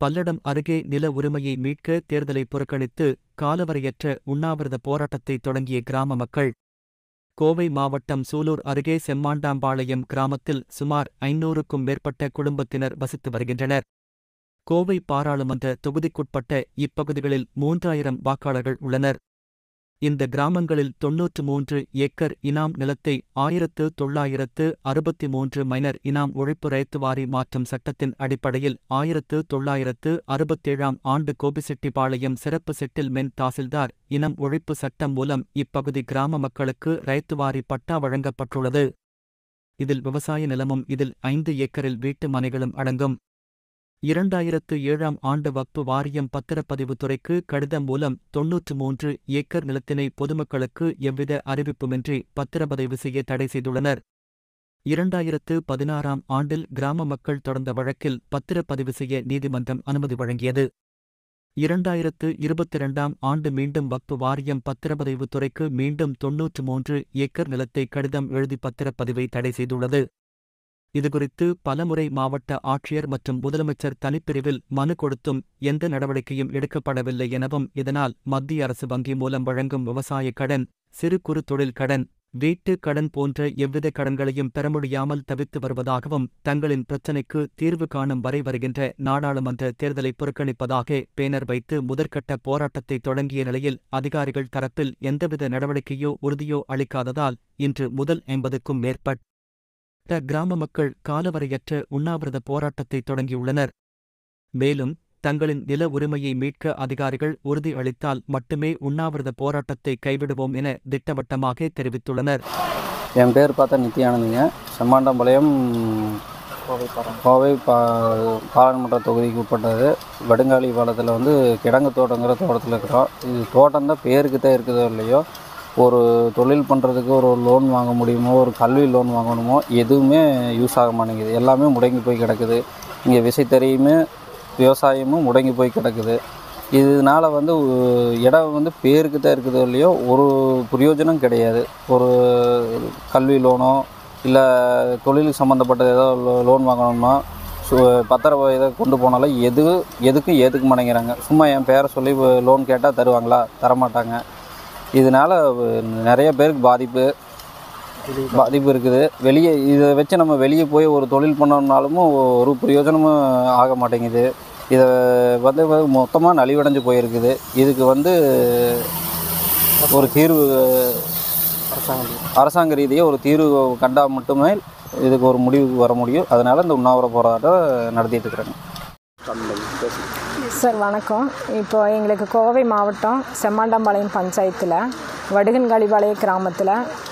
பல்லடம் அருகே நில உரிமையை மீட்க தேர்தலை புறக்கணித்து காலவரையற்ற உண்ணாவிரத போராட்டத்தை தொடங்கிய கிராம மக்கள். கோவை மாவட்டம் சூலூர் அருகே செம்மாண்டாம்பாளையம் கிராமத்தில் சுமார் 500க்கும் மேற்பட்ட குடும்பத்தினர் வசித்து வருகின்றனர். கோவை பாராளுமன்ற தொகுதிக்குட்பட்ட இப்பகுதிகளில் 3000 வாக்காளர்கள் உள்ளனர். இந்த கிராமங்களில் 93 ஏக்கர் இனாம் நிலத்தை 1963 மைனர் இனாம் ஒழிப்பு ரைத்து வாரி மாற்றும் சட்டத்தின் அடிப்படையில் 1967ஆம் ஆண்டு கோபிசெட்டிப்பாளையம் சிறப்பு செட்டில்மென்ட் தாசில்தார் இனம் ஒழிப்பு சட்டம் மூலம் இப்பகுதி கிராம மக்களுக்கு ரைத்து வாரி பட்டா வழங்கப்பட்டுள்ளது. இதில் விவசாய நிலமும் இதில் 5 ஏக்கரில் வீட்டு மனைகளும் அடங்கும். 2007ஆம் ஆண்டு வக்பு வாரியம் பத்திரப்பதிவு துறைக்கு கடிதம் மூலம் 93 ஏக்கர் நிலத்தினை பொதுமக்களுக்கு எவ்வித அறிவிப்புமின்றி பத்திரப்பதிவு செய்ய தடை செய்துள்ளனர். 2016ஆம் ஆண்டில் கிராம மக்கள் தொடர்ந்த வழக்கில் பத்திரப்பதிவு செய்ய நீதிமன்றம் அனுமதி வழங்கியது. 2022ஆம் ஆண்டு மீண்டும் வக்பு வாரியம் பத்திரப்பதிவு துறைக்கு மீண்டும் 93 ஏக்கர் நிலத்தை கடிதம் எழுதி பத்திரப்பதிவை தடை செய்துள்ளது. இதுகுறித்து பலமுறை மாவட்ட ஆட்சியர் மற்றும் முதலமைச்சர் தனிப்பிரிவில் மனு கொடுத்தும் எந்த நடவடிக்கையும் எடுக்கப்படவில்லை எனவும், இதனால் மத்திய அரசு வங்கி மூலம் வழங்கும் விவசாய கடன், சிறு குறு தொழில் கடன், வீட்டு கடன் போன்ற எவ்வித கடன்களையும் பெற முடியாமல் தவித்து வருவதாகவும், தங்களின் பிரச்சினைக்கு தீர்வு காணும் வரை வருகின்ற நாடாளுமன்ற தேர்தலை புறக்கணிப்பதாக பேனர் வைத்து முதற்கட்ட போராட்டத்தை தொடங்கிய நிலையில் அதிகாரிகள் தரப்பில் எந்தவித நடவடிக்கையோ உறுதியோ அளிக்காததால் இன்று முதல் 50க்கும் மேற்பட்ட கிராம மக்கள் காலவரையற்ற உண்ணாவிரத போராட்டத்தை தொடங்கியுள்ளனர். மேலும் தங்களின் நில உரிமையை மீட்க அதிகாரிகள் உறுதி அளித்தால் மட்டுமே உண்ணாவிரத போராட்டத்தை கைவிடுவோம் என திட்டவட்டமாக தெரிவித்துள்ளனர். என் பேர் பார்த்தா நித்யானந்துங்க. செம்மாண்டாம்பாளையம் கோவை பாராளுமன்ற தொகுதிக்கு உட்பட்டது. வடுங்காலி பாலத்தில் கிடங்கு தோட்டங்கிற தோட்டத்தில் இருக்கிறோம். இது தோட்டம் தான் பேருக்கு தான் இருக்குதோ இல்லையோ, ஒரு தொழில் பண்ணுறதுக்கு ஒரு லோன் வாங்க முடியுமோ, ஒரு கல்வி லோன் வாங்கணுமோ, எதுவுமே யூஸ் ஆக மாட்டேங்குது. எல்லாமே முடங்கி போய் கிடக்குது. இங்கே விசைத்தறியுமே விவசாயமும் முடங்கி போய் கிடக்குது. இதனால் இடம் பேருக்கு தான் இருக்குதோ இல்லையோ, ஒரு பிரயோஜனம் கிடையாது. ஒரு கல்வி லோனோ இல்லை தொழிலுக்கு சம்மந்தப்பட்ட ஏதோ லோன் வாங்கணுமா, பத்திர கொண்டு போனாலும் எதுக்கும் ஏற்றுக்க மாட்டேங்கிறாங்க. சும்மா என் பேரை சொல்லி லோன் கேட்டால் தருவாங்களா? தரமாட்டாங்க. இதனால் நிறைய பேருக்கு பாதிப்பு இருக்குது. இதை வச்சு நம்ம வெளியே போய் ஒரு தொழில் பண்ணோம்னாலும் ஒரு பிரயோஜனமும் ஆக மாட்டேங்குது. இதை மொத்தமாக நலிவடைஞ்சு போயிருக்குது. இதுக்கு ஒரு தீர்வு அரசாங்க ரீதியாக ஒரு தீர்வு கண்டால் மட்டுமே இதுக்கு ஒரு முடிவுக்கு வர முடியும். அதனால் இந்த உண்ணாவிரத போராட்டம் நடத்திட்டு இருக்கிறாங்க. சார் வணக்கம். இப்போ எங்களுக்கு கோவை மாவட்டம் செம்மாண்டாம்பாளையம் பஞ்சாயத்தில் வடுகன்காளிபாளையம் கிராமத்தில்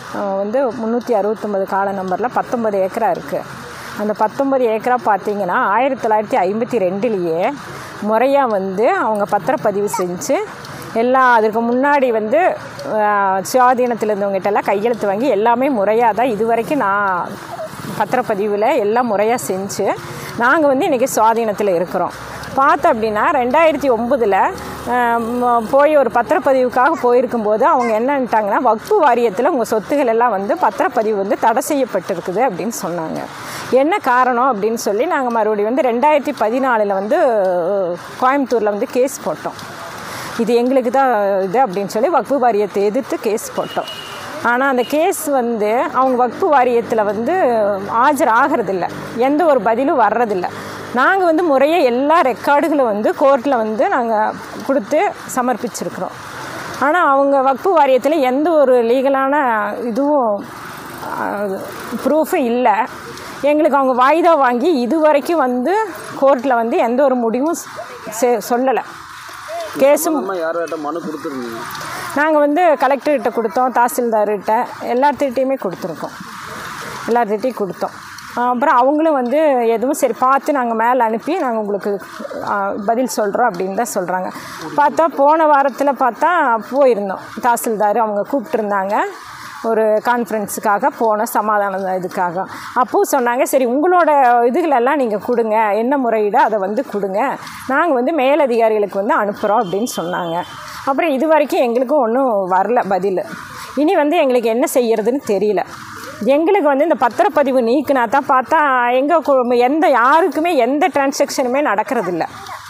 369 கால நம்பரில் 19 ஏக்கரா இருக்குது. அந்த 19 ஏக்கரா பார்த்திங்கன்னா 1952லேயே முறையாக அவங்க பத்திரப்பதிவு செஞ்சு அதுக்கு முன்னாடி சுயாதீனத்தில் இருந்தவங்ககிட்டலாம் கையெழுத்து வாங்கி எல்லாமே முறையாக தான் இது வரைக்கும் நான் பத்திரப்பதிவில் எல்லாம் முறையாக செஞ்சு நாங்கள் இன்றைக்கி சுயாதீனத்தில் இருக்கிறோம். பார்த்தோம் அப்படின்னா 2009 போய் ஒரு பத்திரப்பதிவுக்காக போயிருக்கும்போது அவங்க என்னன்ட்டாங்கன்னா, வக்பு வாரியத்தில் உங்கள் சொத்துக்கள் எல்லாம் பத்திரப்பதிவு தடை செய்யப்பட்டிருக்குது அப்படின்னு சொன்னாங்க. என்ன காரணம் அப்படின்னு சொல்லி நாங்கள் மறுபடியும் 2014 கோயம்புத்தூரில் கேஸ் போட்டோம். இது எங்களுக்கு தான் இது அப்படின்னு சொல்லி வக்பு வாரியத்தை எதிர்த்து கேஸ் போட்டோம். ஆனால் அந்த கேஸ் அவங்க வக்பு வாரியத்தில் ஆஜர் ஆகிறதில்ல, எந்த ஒரு பதிலும் வர்றதில்லை. நாங்கள் முறையாக எல்லா ரெக்கார்டுகளும் கோர்ட்டில் நாங்கள் கொடுத்து சமர்ப்பிச்சிருக்கிறோம். ஆனால் அவங்க வக்பு வாரியத்தில் எந்த ஒரு லீகலான இதுவும் ப்ரூஃபும் இல்லை. எங்களுக்கு அவங்க வாய்தா வாங்கி இது வரைக்கும் கோர்ட்டில் எந்த ஒரு முடிவும் சொல்லலை. கேஸும் மனு கொடுத்துருந்தீங்க. நாங்கள் கலெக்டர்கிட்ட கொடுத்தோம், தாசில்தார்கிட்ட எல்லாத்திட்டையுமே கொடுத்துருக்கோம். எல்லாத்திட்டையும் கொடுத்தோம். அப்புறம் அவங்களும் எதுவும் சரி பார்த்து நாங்கள் மேலே அனுப்பி நாங்கள் உங்களுக்கு பதில் சொல்கிறோம் அப்படின்னு தான் சொல்கிறாங்க. பார்த்தா போன வாரத்தில் போயிருந்தோம். தாசில்தார் அவங்க கூப்பிட்டுருந்தாங்க ஒரு கான்ஃபரன்ஸுக்காக போன சமாதான இதுக்காக. அப்போது சொன்னாங்க, சரி உங்களோட இதுகளெல்லாம் நீங்கள் கொடுங்க, என்ன முறையீடோ அதை கொடுங்க, நாங்கள் மேலதிகாரிகளுக்கு அனுப்புகிறோம் அப்படின்னு சொன்னாங்க. அப்புறம் இது வரைக்கும் எங்களுக்கும் ஒன்றும் வரல பதில். இனி எங்களுக்கு என்ன செய்கிறதுன்னு தெரியல. எங்களுக்கு இந்த பத்திரப்பதிவு நீக்கினா தான் பார்த்தா யாருக்குமே எந்த டிரான்சாக்ஷனுமே நடக்கிறதில்ல.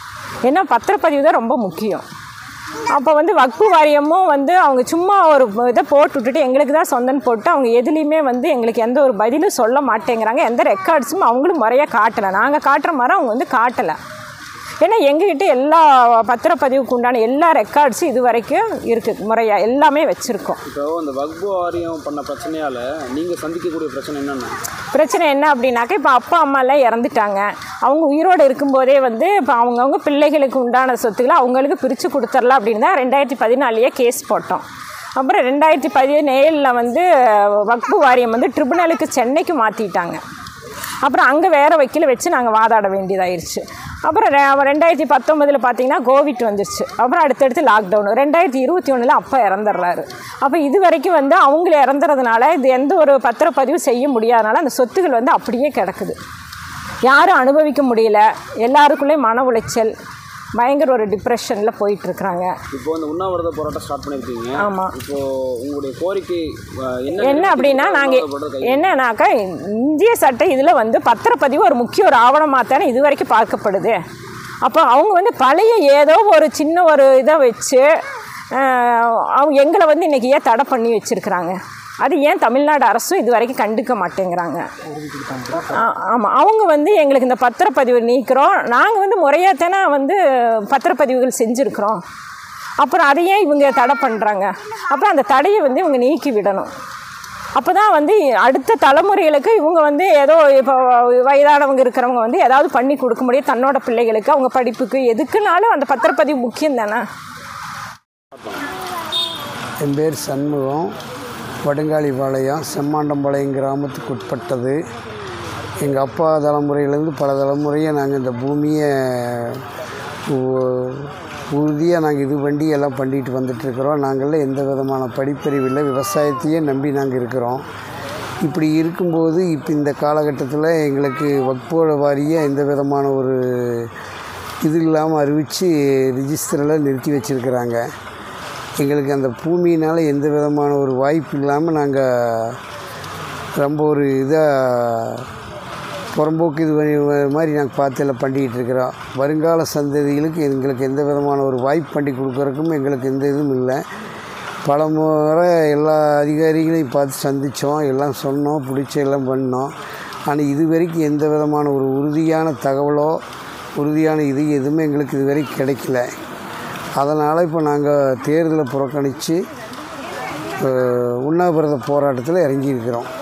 ஏன்னா பத்திரப்பதிவு தான் ரொம்ப முக்கியம். அப்போ வந்து வக்ஃபு வாரியமும் வந்து அவங்க சும்மா ஒரு இதை போட்டு விட்டுட்டு எங்களுக்கு தான் சொந்தன்னு போட்டு அவங்க எதுலேயுமே வந்து எங்களுக்கு எந்த ஒரு பதிலும் சொல்ல மாட்டேங்கிறாங்க. எந்த ரெக்கார்ட்ஸும் அவங்களும் முறையாக காட்டலை. நாங்கள் காட்டுற மாதிரி அவங்க வந்து காட்டலை. ஏன்னா எங்ககிட்ட எல்லா பத்திரப்பதிவுக்கு உண்டான எல்லா ரெக்கார்ட்ஸும் இது வரைக்கும் இருக்குது, முறையாக எல்லாமே வச்சுருக்கோம். இப்போ அந்த வக்ஃபு வாரியம் பண்ண பிரச்சனையால் நீங்கள் சந்திக்கக்கூடிய பிரச்சனை என்னென்ன? பிரச்சனை என்ன அப்படின்னாக்கா, இப்போ அப்பா அம்மாலாம் இறந்துட்டாங்க. அவங்க உயிரோடு இருக்கும்போதே வந்து இப்போ அவங்கவுங்க பிள்ளைகளுக்கு உண்டான சொத்துக்களை அவங்களுக்கு பிரித்து கொடுத்துடலாம் அப்படின்னு தான் 2014 கேஸ் போட்டோம். அப்புறம் 2017 வந்து வக்ஃபு வாரியம் வந்து ட்ரிபுனலுக்கு சென்னைக்கு மாற்றிட்டாங்க. அப்புறம் அங்கே வேறு வக்கீலை வச்சு நாங்கள் வாதாட வேண்டியதாகிடுச்சு. அப்புறம் 2019 பார்த்திங்கன்னா கோவிட் வந்துருச்சு. அப்புறம் அடுத்தடுத்து லாக்டவுனு. 2021 அப்பா இறந்துடுறாரு. அப்போ இது வரைக்கும் வந்து அவங்கள இறந்துறதுனால இது எந்த ஒரு பத்திரப்பதிவு செய்ய முடியாதனால அந்த சொத்துக்கள் வந்து அப்படியே கிடக்குது. யாரும் அனுபவிக்க முடியல. எல்லாருக்குள்ளேயும் மன உளைச்சல், பயங்கர ஒரு டிப்ரெஷனில் போயிட்டுருக்குறாங்க. இப்போ இந்த உண்ணாவிரத போராட்டம் ஸ்டார்ட் பண்ணியிருக்கீங்க. ஆமாம். இப்போது உங்களுடைய கோரிக்கை என்ன அப்படின்னா, நாங்கள் என்னன்னாக்கா இந்திய சட்ட இதில் வந்து பத்திரப்பதிவு ஒரு முக்கிய ஒரு ஆவணமாக தானே இது வரைக்கும் பார்க்கப்படுது. அப்போ அவங்க வந்து பழைய ஏதோ ஒரு சின்ன ஒரு இதை வச்சு அவங்க எங்களை வந்து இன்றைக்கி ஏன் தடை பண்ணி வச்சுருக்குறாங்க? அது ஏன் தமிழ்நாடு அரசும் இது வரைக்கும் கண்டுக்க மாட்டேங்கிறாங்க? ஆமாம், அவங்க வந்து எங்களுக்கு இந்த பத்திரப்பதிவு நீக்கிறோம், நாங்கள் வந்து முறையாக தானே வந்து பத்திரப்பதிவுகள் செஞ்சுருக்குறோம், அப்புறம் அதையே இவங்க தடை பண்ணுறாங்க. அப்புறம் அந்த தடையை வந்து இவங்க நீக்கி விடணும். அப்போ தான் வந்து அடுத்த தலைமுறைகளுக்கு இவங்க வந்து ஏதோ இப்போ வயதானவங்க இருக்கிறவங்க வந்து ஏதாவது பண்ணி கொடுக்க முடியும் தன்னோட பிள்ளைகளுக்கு, அவங்க படிப்புக்கு, எதுக்குனாலும் அந்த பத்திரப்பதிவு முக்கியம் தானே. என் பேர் சண்முகம். வடுங்காளிபாளையம் செம்மாண்டம்பாளையம் கிராமத்துக்கு உட்பட்டது. எங்கள் அப்பா தலைமுறையிலேருந்து பல தலைமுறையாக நாங்கள் இந்த பூமியை உறுதியாக நாங்கள் இது பண்ணி எல்லாம் பண்ணிட்டு வந்துட்டுருக்குறோம். நாங்களில் எந்த விதமான படிப்பறிவு இல்லை, விவசாயத்தையே நம்பி நாங்கள் இருக்கிறோம். இப்படி இருக்கும்போது இப்போ இந்த காலகட்டத்தில் எங்களுக்கு வக்ஃபு வாரியம் எந்த விதமான ஒரு இது இல்லாமல் அறிவித்து ரிஜிஸ்டரில் நிறுத்தி வச்சுருக்கிறாங்க. எங்களுக்கு அந்த பூமியினால் எந்த விதமான ஒரு வாய்ப்பு இல்லாமல் நாங்கள் ரொம்ப ஒரு இதாக புறம்போக்கு இது மாதிரி நாங்கள் பார்த்து எல்லாம் பண்ணிக்கிட்டு இருக்கிறோம். வருங்கால சந்ததிகளுக்கு எங்களுக்கு எந்த விதமான ஒரு வாய்ப்பு பண்ணி கொடுக்குறதுக்கும் எங்களுக்கு எந்த இதுவும் இல்லை. பல முறை எல்லா அதிகாரிகளையும் பார்த்து சந்தித்தோம், எல்லாம் சொன்னோம், பிடிச்சி எல்லாம் பண்ணோம். ஆனால் இது வரைக்கும் எந்த விதமான ஒரு உறுதியான தகவலோ உறுதியான இது எதுவுமே எங்களுக்கு இது வரைக்கும் கிடைக்கல. அதனால் இப்போ நாங்கள் தேர்தலை புறக்கணித்து உண்ணாவிரத போராட்டத்தில் இறங்கியிருக்கிறோம்.